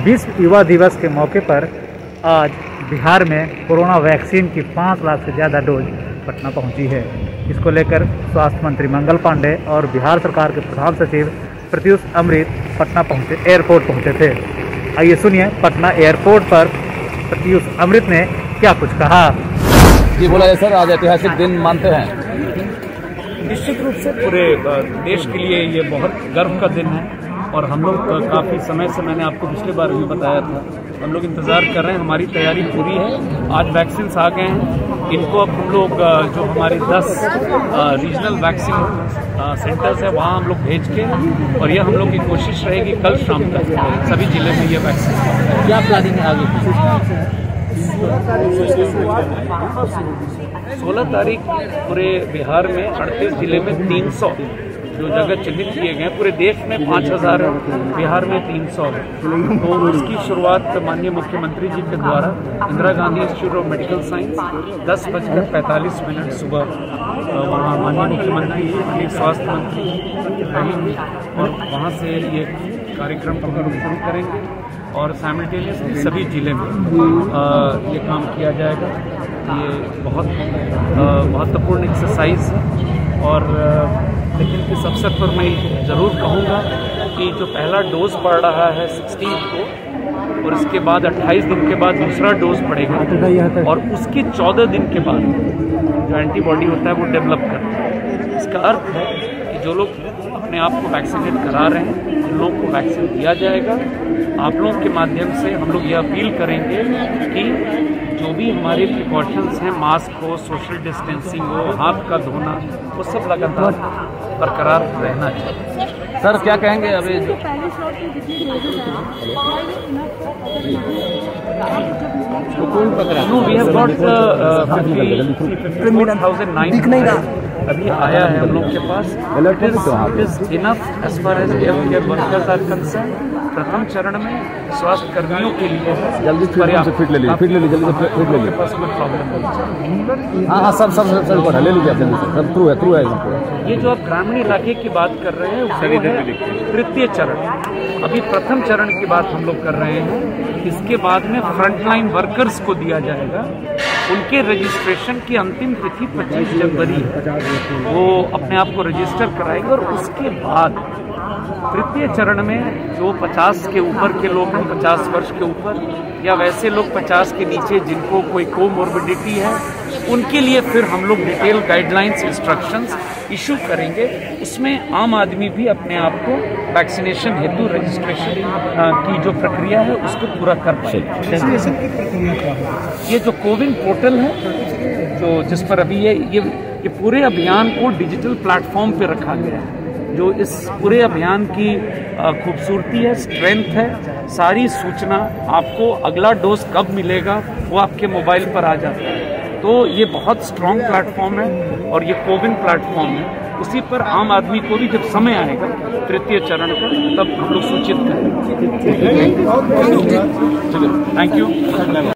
विश्व युवा दिवस के मौके पर आज बिहार में कोरोना वैक्सीन की 5 लाख से ज़्यादा डोज पटना पहुंची है। इसको लेकर स्वास्थ्य मंत्री मंगल पांडे और बिहार सरकार के प्रधान सचिव प्रत्युष अमृत पटना एयरपोर्ट पहुंचे थे। आइए सुनिए पटना एयरपोर्ट पर प्रत्युष अमृत ने क्या कुछ कहा। जी बोला जाए सर, आज ऐतिहासिक दिन मानते हैं। निश्चित रूप से पूरे देश के लिए ये बहुत गर्व का दिन है और हम लोग काफ़ी समय से, मैंने आपको पिछले बार भी बताया था, हम लोग इंतज़ार कर रहे हैं। हमारी तैयारी पूरी है। आज वैक्सीन आ गए हैं, इनको अब हम लोग जो हमारी 10 रीजनल वैक्सीन सेंटर्स है वहाँ हम लोग भेज के, और ये हम लोग की कोशिश रहेगी कल शाम तक सभी जिले में ये वैक्सीन। क्या प्लानिंग है आगे? 16 तारीख पूरे बिहार में 38 जिले में 300 जो जगह चिन्हित किए गए, पूरे देश में 5000 है, बिहार में 300 है। तो उसकी शुरुआत माननीय मुख्यमंत्री जी के द्वारा Indira Gandhi institute of medical science 10:45 सुबह वहाँ माननीय मुख्यमंत्री जी, माननीय स्वास्थ्य मंत्री जी रहेंगे और वहाँ से ये कार्यक्रम को हम शुरू करेंगे और साइमल्टेनियसली सभी जिले में ये काम किया जाएगा। ये बहुत महत्वपूर्ण एक्सरसाइज है और लेकिन इस अवसर पर मैं ज़रूर कहूँगा कि जो पहला डोज पड़ रहा है 16 को और इसके बाद 28 दिन के बाद दूसरा डोज पड़ेगा और उसके 14 दिन के बाद जो एंटीबॉडी होता है वो डेवलप करता है। इसका अर्थ है कि जो लोग अपने आप को वैक्सीनेट करा रहे हैं उन लोगों को वैक्सीन दिया जाएगा। आप लोगों के माध्यम से हम लोग ये अपील करेंगे कि जो भी हमारे प्रिकॉशंस हैं, मास्क हो, सोशल डिस्टेंसिंग हो, हाथ का धोना, वो सब लगातार बरकरार रहना चाहिए। सर क्या कहेंगे अभी? कौन पकड़ा? नो, वी हैव गॉट 54,900 अभी आया है हम लोग के पास। It is enough as far as health care workers are concern. प्रथम चरण में स्वास्थ्य कर्मियों के लिए जल्दी फिट ले लीजिए, जल्दी पास कोई प्रॉब्लम नहीं। हाँ सब ले लीजिए आप जल्दी से, सब ट्रू है। ये जो आप ग्रामीण इलाके की बात कर रहे हैं वो है तृतीय चरण। अभी प्रथम चरण की बात हम लोग कर रहे हैं। इसके बाद में फ्रंटलाइन वर्कर्स को दिया जाएगा। उनके रजिस्ट्रेशन की अंतिम तिथि 25 जनवरी है। वो अपने आप को रजिस्टर कराएंगे और उसके बाद तृतीय चरण में जो 50 के ऊपर के लोग हैं, 50 वर्ष के ऊपर या वैसे लोग 50 के नीचे जिनको कोई कोमोर्बिडिटी है, उनके लिए फिर हम लोग डिटेल गाइडलाइंस, इंस्ट्रक्शंस इशू करेंगे। उसमें आम आदमी भी अपने आप को वैक्सीनेशन हेतु रजिस्ट्रेशन की जो प्रक्रिया है उसको पूरा कर पाएगा। ये जो कोविन पोर्टल है, जो जिस पर अभी ये पूरे अभियान को डिजिटल प्लेटफॉर्म पे रखा गया है। जो इस पूरे अभियान की खूबसूरती है, स्ट्रेंथ है, सारी सूचना आपको अगला डोज कब मिलेगा वो आपके मोबाइल पर आ जाता है। तो ये बहुत स्ट्रॉन्ग प्लेटफॉर्म है और ये कोविन प्लेटफॉर्म है। उसी पर आम आदमी को भी जब समय आएगा तृतीय चरण का, तब हम लोग सूचित करेंगे। Thank you.